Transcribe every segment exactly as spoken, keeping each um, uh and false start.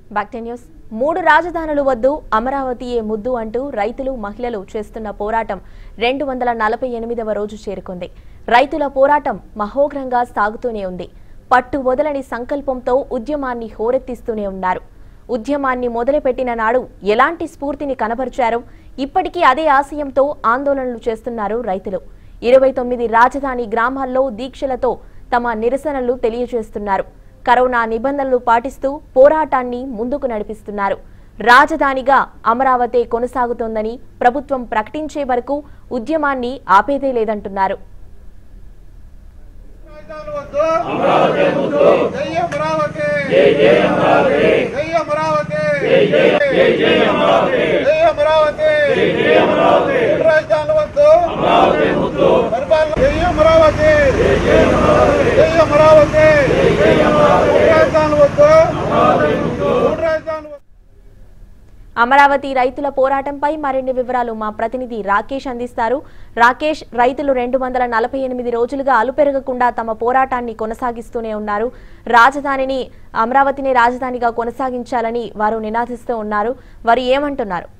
Back to news. మూడు రాజధానులు వద్దు, అమరావతియే ముద్దు అంటూ రైతులు మహిళలు చేస్తున్న పోరాటం రెండు వందల నలభై ఎనిమిదవ రోజు చేరుకుంది. రైతుల పోరాటం మహోగ్రంగా సాగుతూనే ఉంది. పట్టు వదలని సంకల్పంతో ఉద్యమాన్ని హోరెత్తిస్తూనే ఉన్నారు. ఉద్యమాన్ని మొదలుపెట్టిన నాడు ఎలాంటి స్ఫూర్తిని కనబరిచారో ఇప్పటికీ అదే ఆశయంతో ఆందోళనలు చేస్తున్నారు రైతులు. ఇరవై తొమ్మిది రాజధాని గ్రామాల్లో దీక్షలతో తమ నిరసనలు తెలియజేస్తున్నారు. కరోనా నిబంధనలు పాటిస్తూ పోరాటాన్ని ముందుకు నడిపిస్తున్నారు. రాజధానిగా అమరావతి కొనసాగుతోందని ప్రభుత్వం ప్రకటించే వరకు ఉద్యమాన్ని ఆపేదే లేదంటున్నారు. అమరావతి రైతుల పోరాటంపై మరిన్ని వివరాలు మా ప్రతినిధి రాకేష్ అందిస్తారు. రాకేష్, రైతులు రెండు వందల నలభై ఎనిమిది రోజులుగా అలుపెరగకుండా తమ పోరాటాన్ని కొనసాగిస్తూనే ఉన్నారు. రాజధానిని అమరావతిని రాజధానిగా కొనసాగించాలని వారు నినాదిస్తూ ఉన్నారు. వారు ఏమంటున్నారు?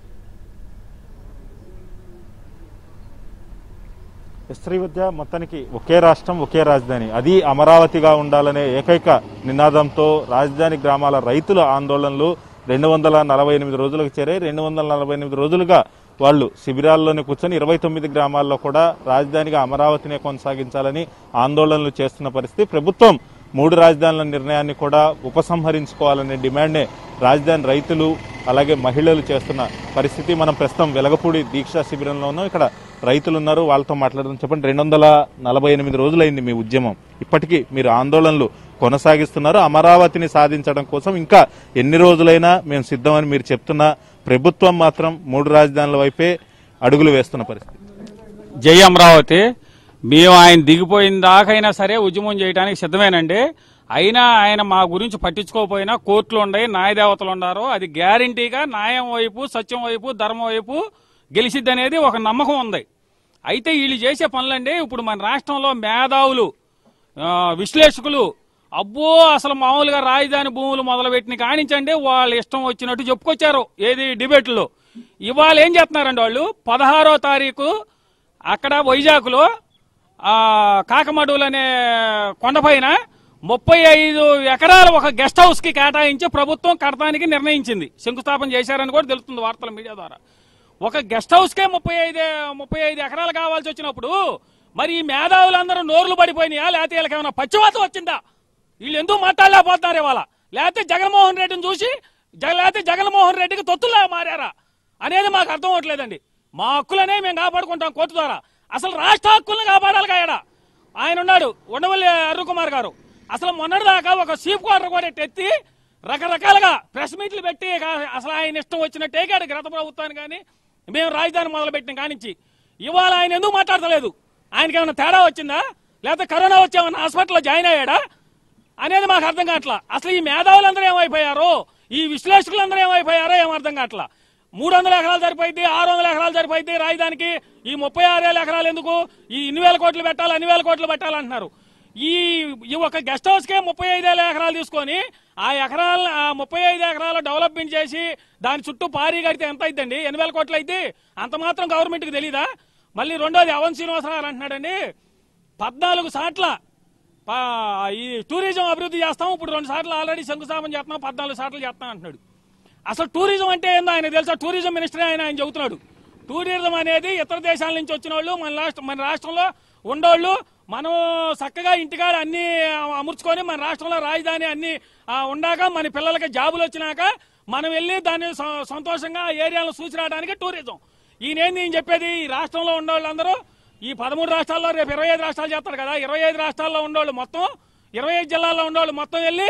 శ్రీవిద్య, మొత్తానికి ఒకే రాష్ట్రం ఒకే రాజధాని, అది అమరావతిగా ఉండాలనే ఏకైక నినాదంతో రాజధాని గ్రామాల రైతుల ఆందోళనలు రెండు వందల నలభై ఎనిమిది రోజులకు చేరాయి. రెండు వందల నలభై ఎనిమిది రోజులుగా వాళ్ళు శిబిరాల్లోనే కూర్చొని ఇరవై తొమ్మిది గ్రామాల్లో కూడా రాజధానిగా అమరావతినే కొనసాగించాలని ఆందోళనలు చేస్తున్న పరిస్థితి. ప్రభుత్వం మూడు రాజధానుల నిర్ణయాన్ని కూడా ఉపసంహరించుకోవాలనే డిమాండ్నే రాజధాని రైతులు అలాగే మహిళలు చేస్తున్న పరిస్థితి. మనం ప్రస్తుతం వెలగపూడి దీక్షా శిబిరంలో ఉన్నాం. ఇక్కడ రైతులు ఉన్నారు, వాళ్ళతో మాట్లాడడం. చెప్పండి, రెండు వందల నలభై ఎనిమిది రోజులైంది మీ ఉద్యమం, ఇప్పటికీ మీరు ఆందోళనలు కొనసాగిస్తున్నారు. అమరావతిని సాధించడం కోసం ఇంకా ఎన్ని రోజులైనా మేము సిద్ధమని మీరు చెప్తున్నా ప్రభుత్వం మాత్రం మూడు రాజధానుల వైపే అడుగులు వేస్తున్న పరిస్థితి. జై అమరావతి. మేము ఆయన దిగిపోయిన దాకైనా సరే ఉద్యమం చేయడానికి సిద్ధమేనండి. అయినా ఆయన మా గురించి పట్టించుకోకపోయినా కోర్టులు ఉన్నాయి, న్యాయదేవతలు ఉన్నారు. అది గ్యారంటీగా న్యాయం వైపు, సత్యం వైపు, ధర్మం వైపు గెలిచిద్ది అనేది ఒక నమ్మకం ఉంది. అయితే వీళ్ళు చేసే పనులండి, ఇప్పుడు మన రాష్ట్రంలో మేధావులు, విశ్లేషకులు అబ్బో అసలు మామూలుగా రాజధాని భూములు మొదలుపెట్టిన కానించండి వాళ్ళు ఇష్టం వచ్చినట్టు చెప్పుకొచ్చారు. ఏది డిబేట్లో ఇవాళ ఏం చేస్తున్నారండి వాళ్ళు, పదహారో తారీఖు అక్కడ వైజాగ్లో కాకమడులు అనే కొండపైన ముప్పై ఐదు ఎకరాలు ఒక గెస్ట్ హౌస్ కి కేటాయించి ప్రభుత్వం కడతానికి నిర్ణయించింది. శంకుస్థాపన చేశారని కూడా తెలుస్తుంది వార్తల మీడియా ద్వారా. ఒక గెస్ట్ హౌస్ కే ముప్పై ఐదు ముప్పై ఐదు ఎకరాలు కావాల్సి వచ్చినప్పుడు మరి ఈ మేధావులందరూ నోర్లు పడిపోయినాయా, లేకపోతే వీళ్ళకి ఏమైనా పచ్చివాతం వచ్చిందా? వీళ్ళు ఎందుకు మాట్లాడలేకపోతున్నారు ఇవాళ? లేకపోతే జగన్మోహన్ రెడ్డిని చూసి లేకపోతే జగన్మోహన్ రెడ్డికి తొత్తులా మారారా అనేది మాకు అర్థం అవ్వట్లేదండి. మా హక్కులనే మేము కాపాడుకుంటాం కోర్టు ద్వారా. అసలు రాష్ట్ర హక్కులను కాపాడాలి కాయడా ఆయన ఉన్నాడు, ఉండవల్లి అరుణ్ కుమార్ గారు. అసలు మొన్నటిదాకా ఒక చీఫ్ క్వార్టర్ కూడా ఎత్తి రకరకాలుగా ప్రెస్ మీట్లు పెట్టి అసలు ఆయన ఇష్టం వచ్చినట్టు ఏకాడు గత ప్రభుత్వాన్ని. కానీ మేము రాజధాని మొదలు పెట్టిన కానించి ఇవాళ ఆయన ఎందుకు మాట్లాడతలేదు? ఆయనకి ఏమైనా తేడా వచ్చిందా, లేకపోతే కరోనా వచ్చి ఏమన్నా హాస్పిటల్లో జాయిన్ అయ్యాడా అనేది మాకు అర్థం కావట్లా. అసలు ఈ మేధావులందరూ ఏమైపోయారో, ఈ విశ్లేషకులందరూ ఏమైపోయారో ఏం అర్థం కావట్లా. మూడు వందల ఎకరాలు సరిపోయింది, ఆరు వందల ఎకరాలు సరిపోయింది రాజధానికి. ఈ ముప్పై ఆరు వేల ఎకరాలు ఎందుకు? ఈ ఇన్ని వేల కోట్లు పెట్టాలి, అన్ని వేల కోట్లు పెట్టాలంటున్నారు. ఈ ఈ ఒక గెస్ట్ హౌస్ కే ముప్పై ఐదు వేల ఎకరాలు తీసుకొని ఆ ఎకరాలు ఆ ముప్పై ఐదు ఎకరాలు డెవలప్మెంట్ చేసి దాని చుట్టూ పారీ కడితే ఎంత అయిద్దండి? ఎన్ని వేల కోట్లు అయితే అంత మాత్రం గవర్నమెంట్ కి తెలీదా? మళ్ళీ రెండోది అవన్ శ్రీనివాసరావు అంటున్నాడండి, పద్నాలుగు సార్ల ఈ టూరిజం అభివృద్ధి చేస్తాం, ఇప్పుడు రెండు సార్లు ఆల్రెడీ శంకుస్థాపన చేస్తున్నాం, పద్నాలుగు సార్లు చేస్తాం అంటున్నాడు. అసలు టూరిజం అంటే ఏందో ఆయన తెలుసా? టూరిజం మినిస్టర్ ఆయన ఆయన చెబుతున్నాడు. టూరిజం అనేది ఇతర దేశాల నుంచి వచ్చిన వాళ్ళు మన రాష్ట్ర మన రాష్ట్రంలో ఉండోళ్ళు మనం చక్కగా ఇంటికాడ అన్ని అమర్చుకొని మన రాష్ట్రంలో రాజధాని అన్ని ఉండాక మన పిల్లలకి జాబులు వచ్చినాక మనం వెళ్ళి దాన్ని సంతోషంగా ఏరియాలో చూసి రావడానికి టూరిజం. ఈయనేంది నేను చెప్పేది, ఈ రాష్ట్రంలో ఉండేవాళ్ళందరూ ఈ పదమూడు రాష్ట్రాల్లో రేపు ఇరవై ఐదు రాష్ట్రాలు చేస్తారు కదా, ఇరవై ఐదు రాష్ట్రాల్లో ఉండేవాళ్ళు మొత్తం ఇరవై ఐదు జిల్లాల్లో ఉండేవాళ్ళు మొత్తం వెళ్ళి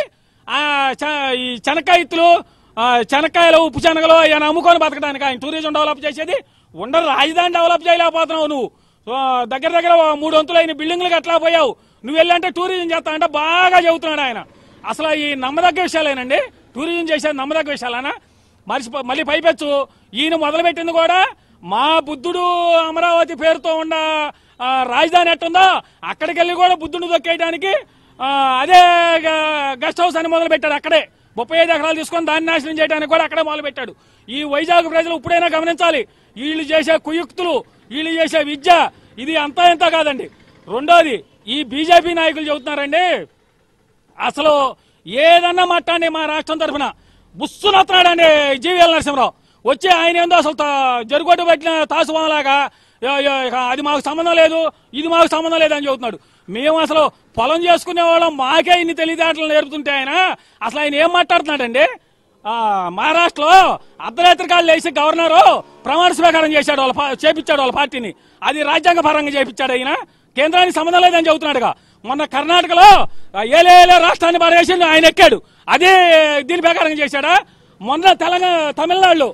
ఈ చెనక్కాయ ఇత్తులు, చెనక్కాయలు, ఉప్పు శనగలు ఆయన అమ్ముకొని బతకడానికి ఆయన టూరిజం డెవలప్ చేసేది. ఉండరు రాజధాని డెవలప్ చేయలేకపోతున్నావు నువ్వు. దగ్గర దగ్గర మూడు వంతులు అయిన బిల్డింగ్లు కట్టలా పోయావు. నువ్వు వెళ్ళంటే టూరిజం చేస్తా అంటే బాగా చెబుతున్నాడు ఆయన. అసలు ఈ నమ్మదగ్గ విషయాలేనండి, టూరిజం చేసేది నమ్మదగ్గ విషయాలేనా? మరిచి మళ్ళీ పైపెచ్చు ఈయన మొదలుపెట్టింది కూడా మా బుద్ధుడు అమరావతి పేరుతో ఉన్న రాజధాని ఎట్టుందో అక్కడికి వెళ్ళి కూడా బుద్ధుడు దొక్కేయడానికి అదే గెస్ట్ హౌస్ అని మొదలు పెట్టాడు. అక్కడే ముప్పై ఐదు ఎకరాలు తీసుకొని దాన్ని నాశనం చేయడానికి కూడా అక్కడే మొదలుపెట్టాడు. ఈ వైజాగ్ ప్రజలు ఇప్పుడైనా గమనించాలి, వీళ్ళు చేసే కుయుక్తులు, వీళ్ళు చేసే విద్య ఇది అంతా ఇంత కాదండి. రెండోది, ఈ బీజేపీ నాయకులు చెబుతున్నారండి, అసలు ఏదన్నా మాట్లాడి మా రాష్ట్రం తరఫున బుస్సునొస్తున్నాడండి జీవీఎల్ నరసింహరావు వచ్చి ఆయన ఏందో అసలు జరుగొట్టు పెట్టిన తాసులాగా అది మాకు సంబంధం లేదు, ఇది మాకు సంబంధం లేదు అని చెబుతున్నాడు. మేము అసలు పొలం చేసుకునే వాళ్ళం, మాకే ఇన్ని తెలివితేటలు నేర్పుతుంటే ఆయన అసలు ఆయన ఏం మాట్లాడుతున్నాడండి. మహారాష్ట్రలో అర్ధరాత్రి కాళ్ళు వేసి గవర్నరు ప్రమాణ స్వీకారం చేశాడు, వాళ్ళ చేపించాడు వాళ్ళ పార్టీని. అది రాజ్యాంగ పరంగా చేపించాడు ఆయన, కేంద్రానికి సంబంధం లేదని చెబుతున్నాడుగా. మొన్న కర్ణాటకలో ఏలే ఏలే రాష్ట్రాన్ని పడేసి ఆయన ఎక్కాడు, అదే దీని ప్రకారం చేశాడా. మొన్న తెలంగాణ తమిళనాడులో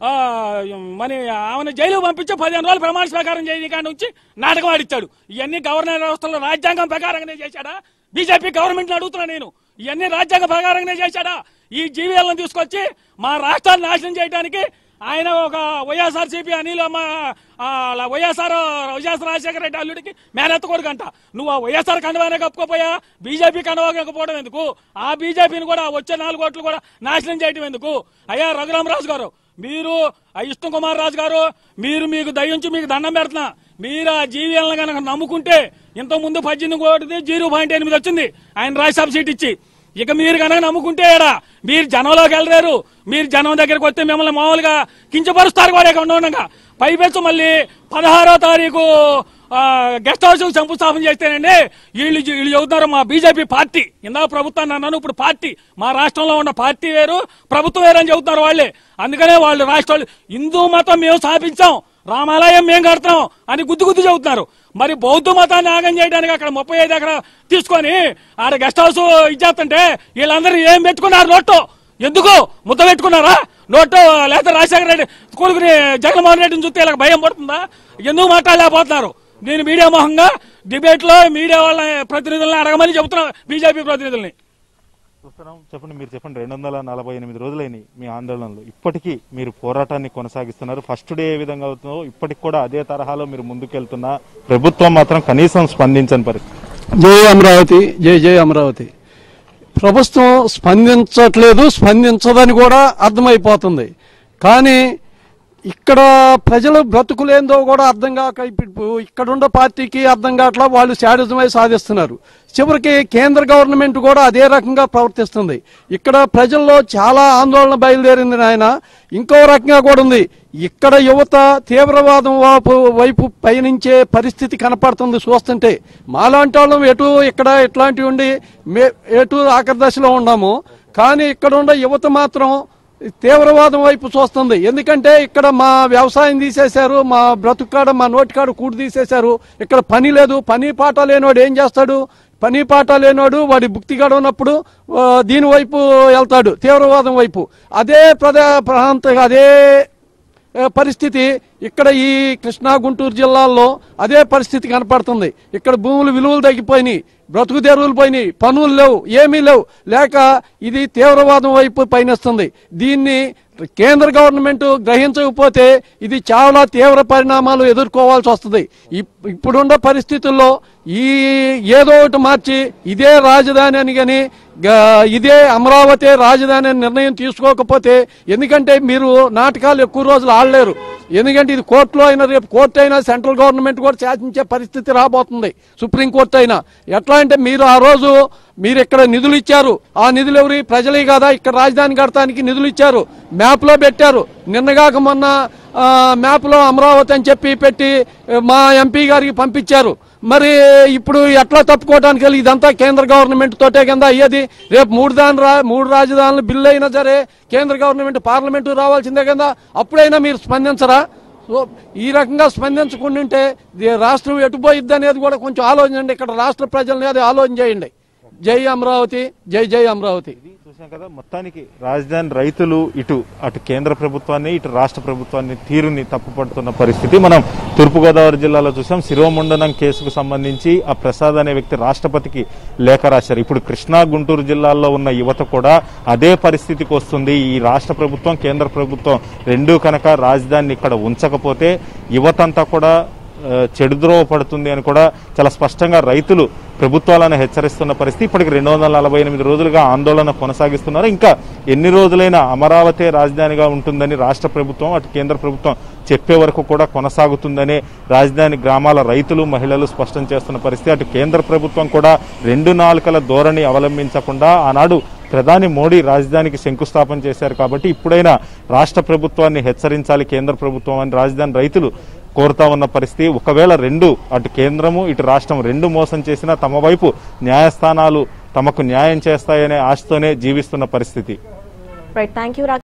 మన ఆమెను జైలు పంపించి పదిహేను రోజులు ప్రమాణ స్వీకారం చేయని నుంచి నాటకం ఆడిచ్చాడు. ఇవన్నీ గవర్నర్ వ్యవస్థలో రాజ్యాంగం ప్రకారంగానే చేశాడా? బీజేపీ గవర్నమెంట్ అడుగుతున్నా నేను, ఇవన్నీ రాజ్యాంగ ప్రకారంగానే చేశాడా? ఈ జీవీఎల్ని తీసుకొచ్చి మా రాష్ట్రాన్ని నాశనం చేయడానికి ఆయన ఒక వైఎస్ఆర్సీపీ అనిల్ వైఎస్ఆర్ వైఎస్ఆర్ రాజశేఖర రెడ్డి అల్లుడికి మేనెత్త కొడుకు అంట. నువ్వు ఆ వైఎస్ఆర్ కండవానే కప్పుకోపోయా, బీజేపీ కండవాకపోవడం ఎందుకు? ఆ బీజేపీని కూడా వచ్చే నాలుగు ఓట్లు కూడా నాశనం చేయడం ఎందుకు? అయ్యా రఘురామరాజు గారు, మీరు విష్ణు కుమార్ రాజు గారు, మీరు మీకు దయించి మీకు దండం పెడుతున్నా, మీరు ఆ జీవీఎల్ని కనుక నమ్ముకుంటే ఇంతకు ముందు పద్దెనిమిది కోటిది జీరో పాయింట్ ఎనిమిది వచ్చింది ఆయన రాజ్యసభ సీట్ ఇచ్చి. ఇక మీరు కనుక నమ్ముకుంటే ఏడా మీరు జనంలోకి వెళ్ళలేరు. మీరు జనం దగ్గరకు వస్తే మిమ్మల్ని మామూలుగా కించపరుస్తారు కూడా ఉండగా. పైపెచ్చు మళ్ళీ పదహారో తారీఖు గెస్ట్ హౌస్ శంకుస్థాపన చేస్తేనండి వీళ్ళు వీళ్ళు చెబుతున్నారు మా బీజేపీ పార్టీ, ఇందాక ప్రభుత్వాన్ని అన్నాను, ఇప్పుడు పార్టీ, మా రాష్ట్రంలో ఉన్న పార్టీ వేరు ప్రభుత్వం వేరు అని చెబుతున్నారు వాళ్ళే. అందుకనే వాళ్ళు రాష్ట్రాలు హిందూ మతం మేము స్థాపించాం, రామాలయం మేము కడతాం అని గుద్దు గుద్దు చెబుతున్నారు. మరి బౌద్ధ మతాన్ని ఆగం చేయడానికి అక్కడ ముప్పై ఐదు ఎకరా తీసుకొని ఆడ గెస్ట్ హౌస్ ఇచ్చేస్తుంటే వీళ్ళందరూ ఏం పెట్టుకున్నారు నోటు? ఎందుకు ముద్ద పెట్టుకున్నారా నోటు? లేకపోతే రాజశేఖర రెడ్డి కొడుకుని జగన్మోహన్ రెడ్డిని చూస్తే ఇలా భయం పడుతుందా? ఎందుకు మాట్లాడలేకపోతున్నారు? నేను మీడియా మొహంగా డిబేట్ లో మీడియా వాళ్ళ ప్రతినిధులను అడగమని చెబుతున్నా, బీజేపీ ప్రతినిధుల్ని. చూస్తున్నాం, చెప్పండి, మీరు చెప్పండి. రెండు వందల నలభై ఎనిమిది రోజులైన మీ ఆందోళనలు, ఇప్పటికీ మీరు పోరాటాన్ని కొనసాగిస్తున్నారు. ఫస్ట్ డే ఏ విధంగా అవుతుందో ఇప్పటికి కూడా అదే తరహాలో మీరు ముందుకెళ్తున్నా, ప్రభుత్వం మాత్రం కనీసం స్పందించని పరిస్థితి. జై అమరావతి, జై జై అమరావతి. ప్రభుత్వం స్పందించట్లేదు, స్పందించదని కూడా అర్థమైపోతుంది. కానీ ఇక్కడ ప్రజలు బ్రతుకులేందో కూడా అర్థం కాక ఇక్కడున్న పార్టీకి అర్థం కావట్లా, వాళ్ళు శాడిజమై సాధిస్తున్నారు. చివరికి కేంద్ర గవర్నమెంట్ కూడా అదే రకంగా ప్రవర్తిస్తుంది. ఇక్కడ ప్రజల్లో చాలా ఆందోళన బయలుదేరింది నాయన. ఇంకో రకంగా కూడా ఉంది, ఇక్కడ యువత తీవ్రవాదం వైపు పయనించే పరిస్థితి కనపడుతుంది చూస్తుంటే. మాలాంటి వాళ్ళం ఎటు ఇక్కడ ఇట్లాంటివి ఉండి ఎటు ఆఖరి దశలో ఉన్నాము, కానీ ఇక్కడ ఉన్న యువత మాత్రం తీవ్రవాదం వైపు చూస్తుంది. ఎందుకంటే ఇక్కడ మా వ్యవసాయం తీసేశారు, మా బ్రతుకాడ మా నోటికాడ కూడు తీసేశారు. ఇక్కడ పని లేదు, పని పాట లేనివాడు ఏం చేస్తాడు? పని పాట లేనివాడు వాడి భుక్తిగాడు ఉన్నప్పుడు దీని వైపు వెళ్తాడు, తీవ్రవాదం వైపు. అదే ప్రధా ప్రాంత అదే పరిస్థితి ఇక్కడ ఈ కృష్ణా గుంటూరు జిల్లాల్లో అదే పరిస్థితి కనపడుతుంది. ఇక్కడ భూములు విలువలు తగ్గిపోయినాయి, బ్రతుకు తెరువులు పోయినాయి, పనులు లేవు, ఏమీ లేవు. లేక ఇది తీవ్రవాదం వైపు పయనిస్తుంది. దీన్ని కేంద్ర గవర్నమెంట్ గ్రహించకపోతే ఇది చాలా తీవ్ర పరిణామాలు ఎదుర్కోవాల్సి వస్తుంది. ఇప్పుడున్న పరిస్థితుల్లో ఈ ఏదో ఒకటి మార్చి ఇదే రాజధాని అని కానీ ఇదే అమరావతి రాజధాని అని నిర్ణయం తీసుకోకపోతే, ఎందుకంటే మీరు నాటకాలు ఎక్కువ రోజులు ఆడలేరు. ఎందుకంటే ఇది కోర్టులో అయినా, రేపు కోర్టు అయినా సెంట్రల్ గవర్నమెంట్ కూడా శాసించే పరిస్థితి రాబోతుంది, సుప్రీంకోర్టు అయినా. ఎట్లా అంటే మీరు ఆ రోజు మీరు ఇక్కడ నిధులు ఇచ్చారు, ఆ నిధులు ఎవరి ప్రజలే కదా, ఇక్కడ రాజధాని కడటానికి నిధులు ఇచ్చారు, మ్యాప్లో పెట్టారు. నిన్నగాక మొన్న మ్యాప్లో అమరావతి అని చెప్పి పెట్టి మా ఎంపీ గారికి పంపించారు. మరి ఇప్పుడు ఎట్లా తప్పుకోవడానికి వెళ్ళి ఇదంతా కేంద్ర గవర్నమెంట్ తోటే కింద అయ్యేది. రేపు మూడు దాని రా మూడు రాజధానులు బిల్లు అయినా సరే కేంద్ర గవర్నమెంట్ పార్లమెంటు రావాల్సిందే కదా, అప్పుడైనా మీరు స్పందించరా? సో ఈ రకంగా స్పందించకుంటుంటే రాష్ట్రం ఎటుపోయిద్ది అనేది కూడా కొంచెం ఆలోచించండి. ఇక్కడ రాష్ట్ర ప్రజల్ని అది ఆలోచన చేయండి. జై అమరావతి, జై జై అమరావతి. చూసాం కదా, మొత్తానికి రాజధాని రైతులు ఇటు అటు కేంద్ర ప్రభుత్వాన్ని ఇటు రాష్ట్ర ప్రభుత్వాన్ని తీరుని తప్పుపడుతున్న పరిస్థితి మనం తూర్పుగోదావరి జిల్లాలో చూసాం. శిరోముండనం కేసుకు సంబంధించి ఆ ప్రసాద్ అనే వ్యక్తి రాష్ట్రపతికి లేఖ రాశారు. ఇప్పుడు కృష్ణా గుంటూరు జిల్లాల్లో ఉన్న యువత కూడా అదే పరిస్థితికి వస్తుంది. ఈ రాష్ట్ర ప్రభుత్వం కేంద్ర ప్రభుత్వం రెండూ కనుక రాజధానిని ఇక్కడ ఉంచకపోతే యువత అంతా కూడా చెడుద్రోవ పడుతుంది అని కూడా చాలా స్పష్టంగా రైతులు ప్రభుత్వాలను హెచ్చరిస్తున్న పరిస్థితి. ఇప్పటికి రెండు వందల నలభై ఎనిమిది రోజులుగా ఆందోళన కొనసాగిస్తున్నారు. ఇంకా ఎన్ని రోజులైనా అమరావతి రాజధానిగా ఉంటుందని రాష్ట్ర ప్రభుత్వం అటు కేంద్ర ప్రభుత్వం చెప్పే వరకు కూడా కొనసాగుతుందనే రాజధాని గ్రామాల రైతులు మహిళలు స్పష్టం చేస్తున్న పరిస్థితి. అటు కేంద్ర ప్రభుత్వం కూడా రెండు నాలుకల ధోరణి అవలంబించకుండా ఆనాడు ప్రధాని మోడీ రాజధానికి శంకుస్థాపన చేశారు కాబట్టి ఇప్పుడైనా రాష్ట్ర ప్రభుత్వాన్ని హెచ్చరించాలి కేంద్ర ప్రభుత్వం అని రాజధాని రైతులు కోరుతా ఉన్న పరిస్థితి. ఒకవేళ రెండు అటు కేంద్రము ఇటు రాష్ట్రం రెండు మోసం చేసినా తమ వైపు న్యాయస్థానాలు తమకు న్యాయం చేస్తాయనే ఆశతోనే జీవిస్తున్న పరిస్థితి. Right, thank you.